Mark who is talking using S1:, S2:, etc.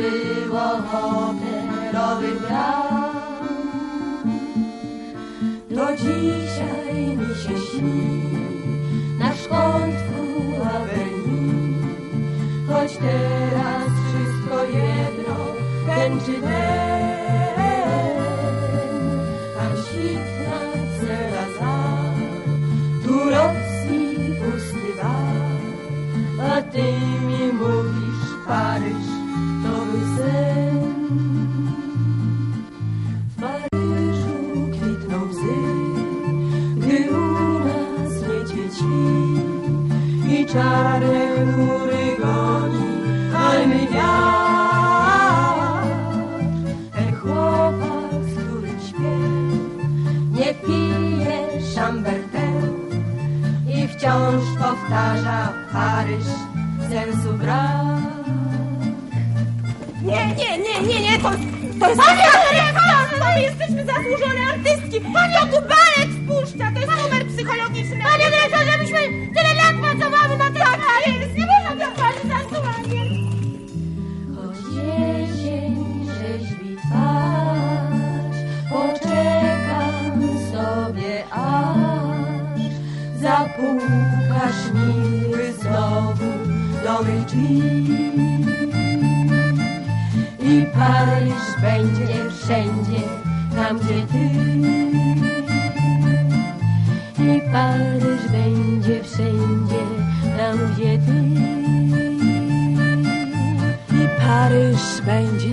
S1: było operowych bram. Do dzisiaj mi się śni nasz kąt w Awenii, choć teraz wszystko jedno, ten czy ten. Tam świtna Cerazar, tu Rosji pusty bar, a ty mi mówisz Paryż to był sen. W Paryżu kwitną łzy, gdy u nas niedźwiedź śpi i czarne chmury goni almy wiatr. Ten chłopak, z którym śpię, nie pije Chambertin i wciąż powtarza Paryż sensu brak.
S2: Nie, to jest... My jesteśmy zasłużone artystki. Pani o tu balet spuszcza, to jest numer psychologiczny. Panie dyrektorze, myśmy tyle lat pracowały na tym. Tak jest, nie można tak pani zasłaniać.
S1: Choć jesień rzeźbi twarz, poczekam sobie aż zapukasz miły znowu do mych drzwi. I Paryż będzie wszędzie, tam gdzie ty. I Paryż będzie wszędzie, tam gdzie ty.
S3: I Paryż będzie